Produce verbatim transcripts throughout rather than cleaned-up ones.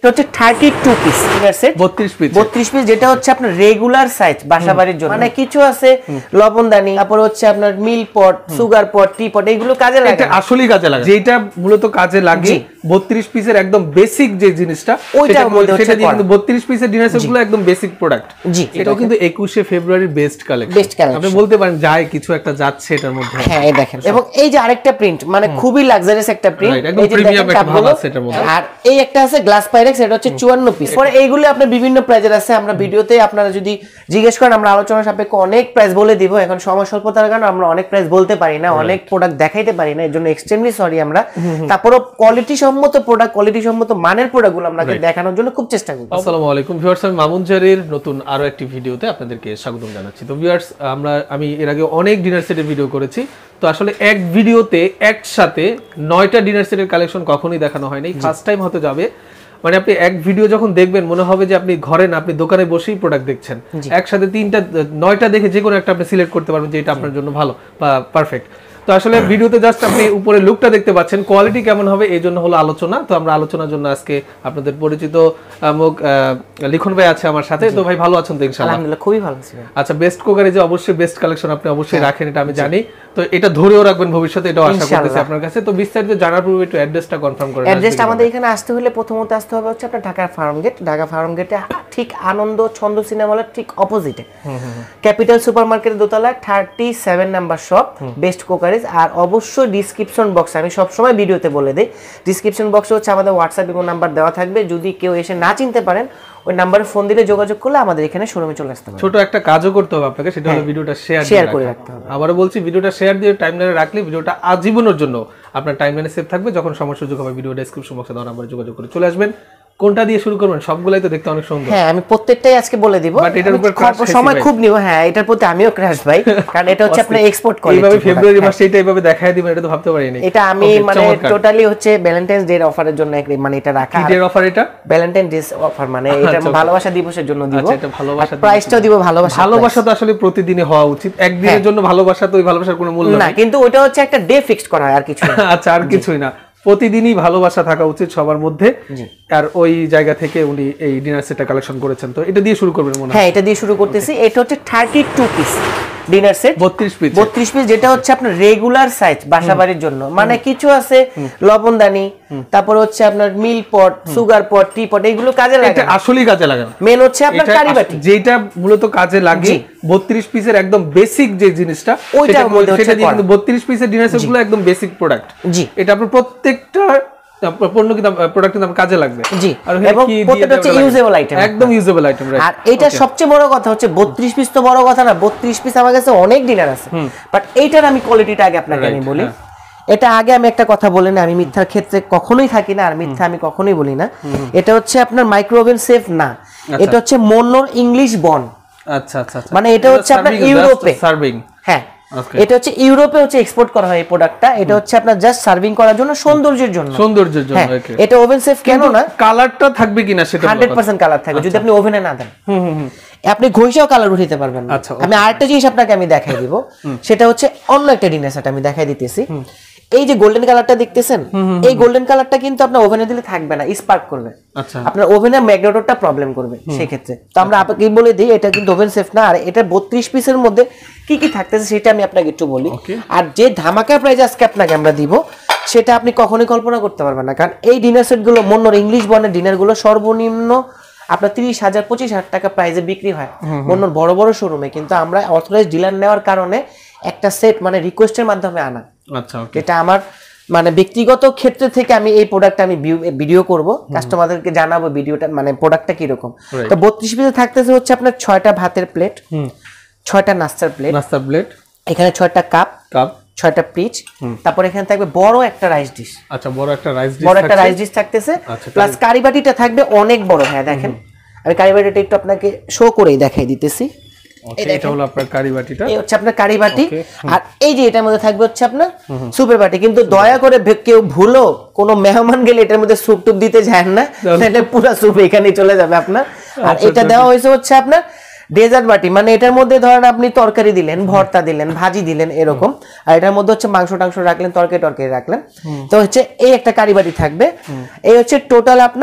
হচ্ছে thirty two piece dinner set, বত্রিশ piece বত্রিশ পিস, যেটা হচ্ছে আপনার রেগুলার সাইজ বাসাবাড়ির জন্য। মানে কিছু আছে লবণদানি, তারপর হচ্ছে আপনার মিল পট, সুগার পট, টি পট, এগুলো কাজে লাগে, এটা আসলেই কাজে লাগে। যেটা মূলত কাজে লাগে বত্রিশ পিসের একদম বেসিক যে জিনিসটা, ওইটার মধ্যে হচ্ছে কিন্তু বত্রিশ পিসের ডিনার সেটগুলো একদম বেসিক প্রোডাক্ট। জি, এটাও কিন্তু একুশে ফেব্রুয়ারির বেস্ট কালেকশন। বেস্ট কালেকশন আপনি বলতে পারেন যায় কিছু একটা যাচ্ছে এটার মধ্যে। হ্যাঁ, এই দেখেন, এবং এই যে আরেকটা প্রিন্ট, মানে খুবই লাক্সারিয়াস একটা প্রিন্ট, একদম প্রিমিয়াম একটা ভাব আছে এটার মধ্যে। আর এই একটা আছে গ্লাস পাইরেক্স, এটা হচ্ছে চুয়ান্ন পিস। পরে এইগুলো আপনার বিভিন্ন প্রাইজের আছে, আমরা ভিডিওতে আপনারা যদি জিজ্ঞেস করেন আমরা আলোচনা সাপেক্ষে অনেক প্রাইস বলে দিব। এখন সময় স্বল্পতার কারণে আমরা অনেক প্রাইস বলতে পারি না, অনেক প্রোডাক্ট দেখাইতে পারি না, এর জন্য এক্সট্রিমলি সরি আমরা। তারপরও কোয়ালিটি সম্মত প্রোডাক্ট, কোয়ালিটি সম্মত মানের প্রোডাক্টগুলো আপনাকে দেখানোর জন্য খুব চেষ্টা করি। আসসালামু আলাইকুম ভিউয়ার্স, আমি মামুন জারির নতুন আরো একটি ভিডিওতে আপনাদেরকে স্বাগতম জানাচ্ছি। তো ভিউয়ার্স, আমরা আমি এর আগে অনেক ডিনার সেটের ভিডিও করেছি, তো আসলে এক ভিডিওতে একসাথে নয়টা ডিনার সেটের কালেকশন কখনোই দেখানো হয়নি, ফার্স্ট টাইম হতে যাবে। মানে আপনি এক ভিডিও যখন দেখবেন মনে হবে যে আপনি ঘরে না, আপনি দোকানে বসেই প্রোডাক্ট দেখছেন। একসাথে তিনটা নয়টা দেখে যে কোনো একটা আপনি সিলেক্ট করতে পারবেন যে এটা আপনার জন্য ভালো বা পারফেক্ট। তো আসলে ভিডিওতে জাস্ট আপনি উপরে লুকটা দেখতে পাচ্ছেন, কোয়ালিটি কেমন হবে এই জন্য হলো আলোচনা। তো আমরা আলোচনার জন্য আজকে আপনাদের পরিচিত মুখ লিখন ভাই আছে আমার সাথে। তো ভাই ভালো আছেন তো? ইনশাআল্লাহ আলহামদুলিল্লাহ, খুবই ভালো আছি। আচ্ছা, বেস্ট কুকারে যে অবশ্যই বেস্ট কালেকশন আপনি অবশ্যই রাখেন, এটা আমি জানি। তো এটা ধরেও রাখবেন ভবিষ্যতে, এটাও আশা করতেছি আপনার কাছে। তো বিস্তারিত জানার পূর্বে একটু অ্যাড্রেসটা কনফার্ম করেন। অ্যাড্রেসটা আমাদের এখানে আসতে হলে প্রথমত আসতে হবে হচ্ছে আপনার ঢাকা ফার্ম গেট। ঢাকা ফার্ম গেটে ঠিক আনন্দ ছন্দ সিনেমা হলের ঠিক অপোজিটে ক্যাপিটাল সুপারমার্কেটের দোতলায় thirty seven number shop best cookeries. আর অবশ্যই ডিসক্রিপশন বক্সে, আমি সবসময় ভিডিওতে বলে দিই, ডিসক্রিপশন বক্সে হচ্ছে আমাদের হোয়াটসঅ্যাপ এবং নাম্বার দেওয়া থাকবে। যদি কেউ এসে না চিনতে পারেন, ওই নাম্বারে ফোন দিলে যোগাযোগ করলে আমাদের এখানে শোরুমে চলে আসতে হবে। ছোট একটা কাজও করতে হবে আপনাকে, সেটা হলো ভিডিওটা শেয়ার শেয়ার করে রাখতে হবে। আবারও বলছি, ভিডিওটা শেয়ার দিয়ে টাইমলাইনে রাখলে ভিডিওটা আজীবনের জন্য আপনার টাইমলাইনে সেভ থাকবে। যখন সময় সুযোগ হবে ভিডিও ডেসক্রিপশন বক্সে দেওয়া নাম্বারে যোগাযোগ করে চলে আসবেন। কোনটা দিয়ে শুরু করবেন? সবগুলাই তো দেখতে অনেক সুন্দর। হ্যাঁ, আমি প্রত্যেকটাই আজকে বলে দিব, বাট এটার উপর সময় খুব নিব। হ্যাঁ, এটার প্রতি আমিও ক্র্যাশ ভাই, কারণ এটা হচ্ছে আপনি এক্সপোর্ট কোয়ালিটি। এইভাবে ফেব্রুয়ারি মাসে এটা এইভাবে দেখায় দিবেন, এটা তো ভাবতে পারিনি। এটা আমি মানে টোটালি হচ্ছে ভ্যালেন্টাইন্স ডে অফারের জন্য মানে এটা রাখা। কি ডে অফার এটা? ভ্যালেন্টাইন ডে অফার, মানে এটা ভালোবাসা দিবসের জন্য দিব। আচ্ছা, এটা ভালোবাসা প্রাইসটাও দিব ভালোবাসা। ভালোবাসা তো আসলে প্রতিদিনই হওয়া উচিত। একদিনের জন্য ভালোবাসা, তো ওই ভালোবাসার কোনো মূল্য না, কিন্তু ওটা হচ্ছে একটা ডে ফিক্সড করা হয়, আর কিছু না। আচ্ছা, আর কিছুই না, প্রতিদিনই ভালোবাসা থাকা উচিত সবার মধ্যে। আর ওই জায়গা থেকে উনি এই ডিনার সেটটা কালেকশন করেছেন, তো এটা দিয়ে শুরু করবেন মনে হয়? হ্যাঁ, এটা দিয়ে শুরু করতেছি। এটা হচ্ছে thirty two piece dinner set, বত্রিশ পিস বত্রিশ পিস, যেটা হচ্ছে আপনার রেগুলার সাইজ বাসাবাড়ির জন্য। মানে কিছু আছে লবণদানি, তারপর হচ্ছে আপনার মিল পট, সুগার পট, টি পট, এগুলো কাজে লাগে। এটা আসলেই কাজে লাগে। মেন হচ্ছে আপনার কারিবাটি, যেটা মূলত কাজে লাগে বত্রিশ পিসের একদম বেসিক যে জিনিসটা, ওইটার মধ্যে হচ্ছে কিন্তু বত্রিশ পিসের ডিনার সেটগুলো একদম বেসিক প্রোডাক্ট। জি, এটা আপনার প্রত্যেকটা পণ্য কিন্তু প্রোডাক্ট কিন্তু আপনার কাজে লাগবে। জি, এবং প্রত্যেকটা হচ্ছে ইউজেবল আইটেম, একদম ইউজেবল আইটেম। আর এটা সবচেয়ে বড় কথা হচ্ছে বত্রিশ পিস তো বড় কথা না, বত্রিশ পিস আমার কাছে অনেক ডিনার আছে, বাট এইটার আমি কোয়ালিটিটা আগে আপনাকে আমি বলি। এটা আগে আমি একটা কথা বলি না, আমি মিথ্যার ক্ষেত্রে কখনোই থাকি না, আর মিথ্যা আমি কখনোই বলি না। এটা হচ্ছে আপনার মাইক্রোওভেন সেফ না, এটা হচ্ছে মনোর ইংলিশ বন। আচ্ছা আচ্ছা, মানে এটা হচ্ছে আপনার ইউরোপে সার্ভিং। হ্যাঁ, এটা হচ্ছে ইউরোপে হচ্ছে এক্সপোর্ট করা হয় এই প্রোডাক্টটা। এটা হচ্ছে আপনার জাস্ট সার্ভিং করার জন্য, সৌন্দর্যের জন্য, সৌন্দর্যের জন্য। এটা ওভেন সেফ কেন না? কালারটা থাকবে কিনা সেটা একশো পার্সেন্ট কালার থাকবে যদি আপনি ওভেনে না দেন। হুম হুম, আপনি ঘষেও কালার উঠাতে পারবেন না। আমি আরেকটা জিনিস আপনাকে আমি দেখাই দিব, সেটা হচ্ছে অন্য একটা ডিনার সেট আমি দেখাই দিতেছি। এই যে গোল্ডেন কালারটা দেখতেছেন, এই গোল্ডেন কালারটা কিন্তু আপনার ওভেনে দিলে থাকবে না, স্পার্ক করবে। আচ্ছা, আপনার ওভেনের ম্যাগনেটরটা প্রবলেম করবে সেই ক্ষেত্রে। তো আমরা আপনাকে বলে দিই এটা কিন্তু ওভেন সেফ না। আর এটা বত্রিশ পিসের মধ্যে কি কি থাকতেছে সেটা আমি আপনাকে একটু বলি। আর যে ধামাকা প্রাইস আজকে আপনাকে আমরা দিব, সেটা আপনি কখনোই কল্পনা করতে পারবেন না, কারণ এই ডিনার সেট গুলো মনোর ইংলিশ বনের ডিনার গুলো সর্বনিম্ন আপনার তিরিশ হাজার পঁচিশ হাজার টাকা প্রাইসে বিক্রি হয় মনোর বড় বড় শোরুমে, কিন্তু আমরা অথরাইজড ডিলার নেওয়ার কারণে একটা সেট মানে রিকোয়েস্টের মাধ্যমে আনা। আচ্ছা, এটা আমার মানে ব্যক্তিগত ক্ষেত্রে থেকে আমি এই প্রোডাক্ট আমি ভিডিও করব, কাস্টমারদেরকে জানাবো ভিডিওটা মানে প্রোডাক্টটা কিরকম। তো বত্রিশ পিসে থাকতেছে হচ্ছে আপনার ছয়টা ভাতের প্লেট, ছয়টা নাস্তার প্লেট, নাস্তার প্লেট, এখানে ছয়টা কাপ কাপ ছয়টা পিচ, তারপর এখানে থাকবে বড় একটা রাইস ডিশ। আচ্ছা, বড় একটা রাইস ডিশ, বড় একটা রাইস ডিশ থাকতেছে, প্লাস কারিবাটিটা থাকবে অনেক বড়। হ্যাঁ দেখেন, আমি কারিবাটিটা একটু আপনাকে শো করেই দেখাই দিতেছি। এটা হলো আপনার কারিবাটিটা, এই হচ্ছে আপনার কারিবাটি। আর এই যে এটার মধ্যে থাকবে হচ্ছে আপনার সুপের বাটি। কিন্তু দয়া করে কেউ ভুলো কোনো মেহমান গেলে এটার মধ্যে স্যুপ টুপ দিতে যায় না, তাহলে পুরো স্যুপ এখানেই চলে যাবে আপনার। আর এটা দেওয়া হয়েছে হচ্ছে আপনার ডেজার্ট বাটি, মানে এটার মধ্যে ধরেন আপনি তরকারি দিলেন, ভর্তা দিলেন, ভাজি দিলেন এরকম, আর এটার মধ্যে হচ্ছে মাংস টাংস রাখলেন, তরকারি টরকারি রাখলেন। তো হচ্ছে এই একটা কারিবাটি থাকবে। এই হচ্ছে টোটাল আপনার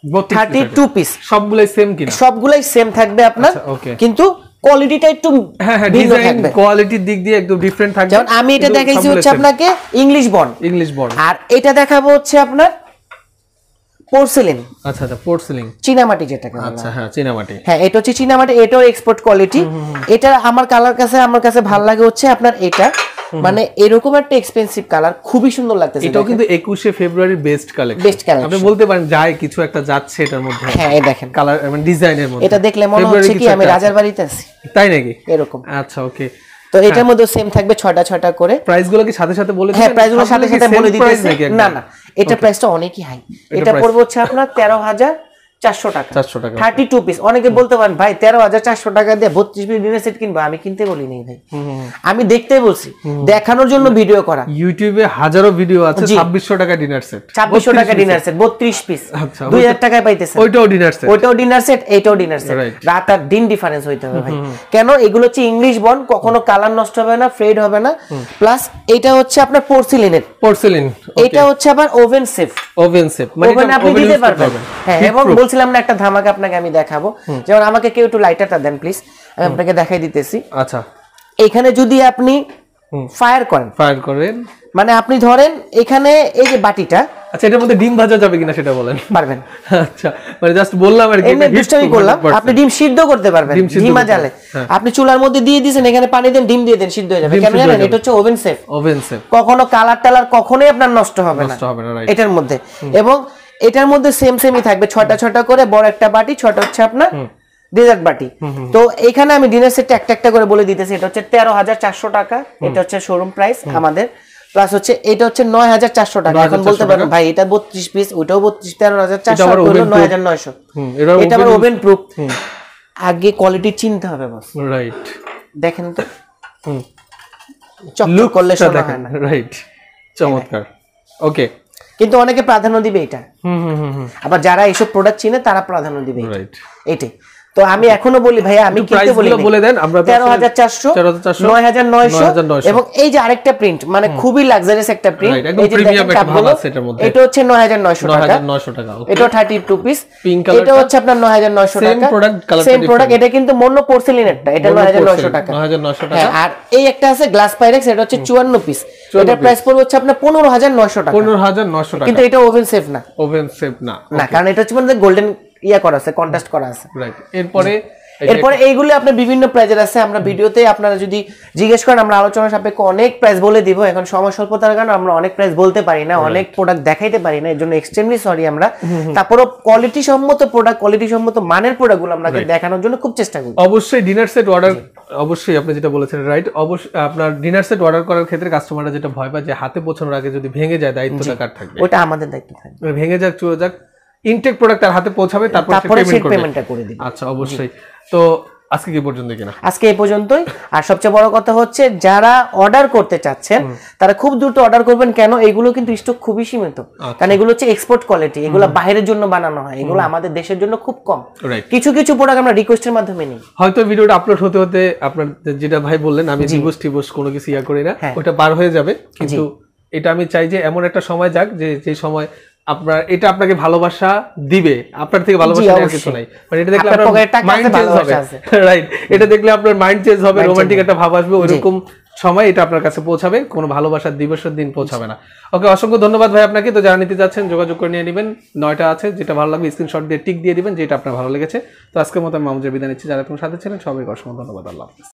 থার্টি টু পিস সবগুলাই সেম কিনা সবগুলাই সেম থাকবে আপনার কিন্তু কোয়ালিটিটা একটু ভিন্ন থাকবে কোয়ালিটির দিক দিয়ে একদম ডিফারেন্ট থাকবে যেমন আমি এটা দেখাইছি হচ্ছে আপনাকে ইংলিশ বন্ড ইংলিশ বন্ড আর এটা দেখাবো হচ্ছে আপনার পোর্সেলিন আচ্ছা আচ্ছা পোর্সেলিন চীনামাটি যেটাকে বলা আচ্ছা হ্যাঁ চীনামাটি হ্যাঁ এটা হচ্ছে চীনামাটি এটাও এক্সপোর্ট কোয়ালিটি এটা আমার কালার কাছে আমার কাছে ভালো লাগে হচ্ছে আপনার এটা মানে এরকম একটা এক্সপেন্সিভ কালার খুবই সুন্দর লাগতেছে এটাও কিন্তু একুশে ফেব্রুয়ারির বেস্ট কালেকশন বেস্ট কালেকশন আপনি বলতে পারেন যায় কিছু একটা যাচ্ছে এটার মধ্যে হ্যাঁ এই দেখেন কালার মানে ডিজাইনের মধ্যে এটা দেখলে মনে হচ্ছে কি আমি রাজার বাড়িতে আছি তাই নাকি এরকম আচ্ছা ওকে তো এটার মধ্যে সেম থাকবে ছয়টা ছয়টা করে প্রাইস গুলো কি সাথে সাথে বলে দিবেন হ্যাঁ প্রাইস গুলো সাথে সাথে বলে দিতেছি না না এটা প্রাইসটা অনেকই হাই এটা পড়বে হচ্ছে আপনার তেরো হাজার চারশো টাকা চারশো টাকা থার্টি টু পিস অনেকে বলতে পারেন ভাই তেরো হাজার চারশো টাকা দিয়ে বত্রিশ পিস ডিনার সেট কিনবো আমি কিনতে বলি নাই ভাই আমি দেখতেই বলছি দেখানোর জন্য ভিডিও করা ইউটিউবে হাজারো ভিডিও আছে ছাব্বিশশো টাকা ডিনার সেট ছাব্বিশশো টাকা ডিনার সেট বত্রিশ পিস দুই হাজার টাকায় পাইতেছেন ওইটাও ডিনার সেট ওইটাও ডিনার সেট এইটাও ডিনার সেট রাত আর দিন ডিফারেন্স হইতে হবে ভাই কেন এগুলো হচ্ছে ইংলিশ বন্ড কখনো কালার নষ্ট হবে না ফেড হবে না প্লাস এটা হচ্ছে আপনার পোর্সেলিনের পোর্সেলিন এটা হচ্ছে আবার ওভেন সেফ ওভেন সেফ মানে ওভেন আপনি দিতে পারবেন হ্যাঁ এবং বলছিলাম না একটা ধামাকা আপনাকে আমি দেখাবো যেমন আমাকে কেউ একটু লাইটারটা দেন প্লিজ আমি আপনাকে দেখাই দিতেছি আচ্ছা এখানে যদি আপনি ফায়ার করেন ফায়ার করেন মানে আপনি ধরেন এখানে এই যে বাটিটা আচ্ছা এটার মধ্যে ডিম ভাজা যাবে কিনা সেটা বলেন পারবেন আচ্ছা মানে জাস্ট বললাম আর কি এমনি দুষ্টামি করলাম আপনি ডিম সিদ্ধ করতে পারবেন ডিম জালে আপনি চুলার মধ্যে দিয়ে দিবেন এখানে পানি দেন ডিম দিয়ে দেন সিদ্ধ হয়ে যাবে কেন জানেন এটা হচ্ছে ওভেন সেফ ওভেন সেফ কখনো কালার টালার কখনোই আপনার নষ্ট হবে না নষ্ট হবে না রাইট এটার মধ্যে এবং এটার মধ্যে সেম সেমই থাকবে ছয়টা ছয়টা করে বড় একটা বাটি ছয়টা হচ্ছে আপনার ডেজার্ট বাটি তো এখানে আমি ডিনার সেটটা একটা একটা করে বলে দিতেছি এটা হচ্ছে তেরো হাজার চারশো টাকা এটা হচ্ছে শোরুম প্রাইস আমাদের প্লাস হচ্ছে এটা হচ্ছে নয় হাজার চারশো টাকা এখন বলতে পারবেন ভাই এটা বত্রিশ পিস ওইটাও বত্রিশ তেরো হাজার চারশো হলো নয় হাজার নয়শো এটা আবার ওভেন প্রুফ আগে কোয়ালিটি চিনতে হবে বস রাইট দেখেন তো চকচক করলে শোনা হয় না রাইট চমৎকার ওকে কিন্তু অনেকে প্রাধান্য দিবে এটা আবার যারা এইসব প্রোডাক্ট চিনে তারা প্রাধান্য দিবে এটাই তো আমি এখনো বলি ভাইয়া আমি কিনতে বলি বলে দেন আমরা তেরো হাজার চারশো নয় হাজার নয়শো এবং এই যে আরেকটা প্রিন্ট মানে খুবই লাক্সারিয়াস একটা প্রিন্ট এই যে দেখেন কাপগুলো এটা হচ্ছে নয় হাজার নয়শো টাকা এটা থার্টি টু পিস এটা হচ্ছে আপনার নয় হাজার নয়শো টাকা সেম প্রোডাক্ট এটা কিন্তু মনো পোর্সেলিনেরটা এটা নয় হাজার নয়শো টাকা আর এই একটা আছে গ্লাস পাইরেক্স এটা হচ্ছে চুয়ান্ন পিস এটা প্রাইস পড়বে হচ্ছে আপনার পনেরো হাজার নয়শো টাকা পনেরো হাজার নয়শো টাকা কিন্তু এটা ওভেন সেফ না ওভেন সেফ না না কারণ এটা হচ্ছে মানে গোল্ডেন ইয়া করা আছে কন্ট্রাস্ট করা আছে রাইট এরপরে এরপরে এইগুলো আপনার বিভিন্ন প্রাইজের আছে আমরা ভিডিওতে আপনারা যদি জিজ্ঞেস করেন আমরা আলোচনা সাপেক্ষে অনেক প্রাইস বলে দিব এখন সময় স্বল্পতার কারণে আমরা অনেক প্রাইস বলতে পারি না অনেক প্রোডাক্ট দেখাইতে পারি না এর জন্য এক্সট্রিমলি সরি আমরা তারপরও কোয়ালিটি সম্মত প্রোডাক্ট কোয়ালিটি সম্মত মানের প্রোডাক্টগুলো আপনাকে দেখানোর জন্য খুব চেষ্টা করি অবশ্যই ডিনার সেট অর্ডার অবশ্যই আপনি যেটা বলেছেন রাইট অবশ্যই আপনার ডিনার সেট অর্ডার করার ক্ষেত্রে কাস্টমাররা যেটা ভয় পায় যে হাতে পৌঁছানোর আগে যদি ভেঙে যায় দায়িত্বটা কার থাকবে ওটা আমাদের দায়িত্ব থাকবে ভেঙে যাক চলে যাক ইনটেক প্রোডাক্ট তার হাতে পৌঁছাবে তারপর সে পেমেন্টটা করে দিবে আচ্ছা অবশ্যই তো আজকে কি পর্যন্ত কিনা আজকে এই পর্যন্তই আর সবচেয়ে বড় কথা হচ্ছে যারা অর্ডার করতে চাচ্ছেন তারা খুব দ্রুত অর্ডার করবেন কেন এগুলো কিন্তু স্টক খুবই সীমিত কারণ এগুলো হচ্ছে এক্সপোর্ট কোয়ালিটি এগুলো বাইরের জন্য বানানো হয় এগুলো আমাদের দেশের জন্য খুব কম কিছু কিছু প্রোডাক্ট আমরা রিকোয়েস্টের মাধ্যমে নিই হয়তো ভিডিওটা আপলোড হতে হতে আপনার যেটা ভাই বললেন আমি দিবস টিবস কোনো কিছু ইয়া করি না ওটা পার হয়ে যাবে কিন্তু এটা আমি চাই যে এমন একটা সময় যাক যে যে সময় আপনার এটা আপনাকে ভালোবাসা দিবে আপনার থেকে ভালোবাসা আর কিছু নাই মানে এটা দেখলে আপনার মাইন্ড চেঞ্জ হবে রাইট এটা দেখলে আপনার মাইন্ড চেঞ্জ হবে রোমান্টিক একটা ভাব আসবে ওইরকম সময় এটা আপনার কাছে পৌঁছাবে কোনো ভালোবাসার দিবসের দিন পৌঁছাবে না ওকে অসংখ্য ধন্যবাদ ভাই আপনাকে তো যারা নিতে যাচ্ছেন যোগাযোগ করে নিয়ে নেবেন নয়টা আছে যেটা ভালো লাগবে স্ক্রিনশট দিয়ে টিক দিয়ে দিবেন যেটা আপনার ভালো লেগেছে তো আজকের মতো আমি মামুজের বিদায় নিচ্ছি যারা আপনার সাথে ছিলেন সবাইকে অসংখ্য ধন্যবাদ আল্লাহ হাফেজ